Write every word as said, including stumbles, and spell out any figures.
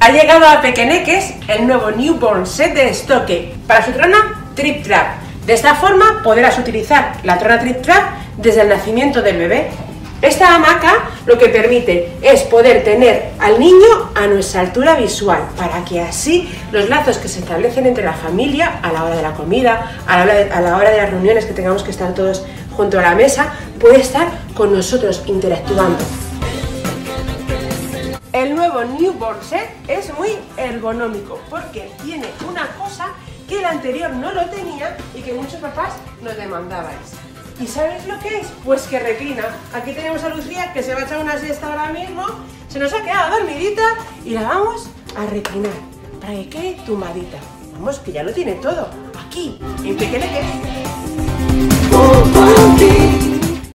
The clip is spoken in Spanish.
Ha llegado a Pequeneques el nuevo Newborn Set de estoque para su trona Trip Trap. De esta forma podrás utilizar la trona Trip Trap desde el nacimiento del bebé. Esta hamaca lo que permite es poder tener al niño a nuestra altura visual, para que así los lazos que se establecen entre la familia a la hora de la comida, a la hora de, a la hora de las reuniones que tengamos que estar todos junto a la mesa, puede estar con nosotros interactuando. El nuevo Newborn Set es muy ergonómico porque tiene una cosa que el anterior no lo tenía y que muchos papás nos demandabais. ¿Y sabéis lo que es? Pues que reclina. Aquí tenemos a Lucía que se va a echar una siesta ahora mismo, se nos ha quedado dormidita y la vamos a reclinar para que quede tumbadita. Vamos, que ya lo tiene todo aquí, en Pequeneques.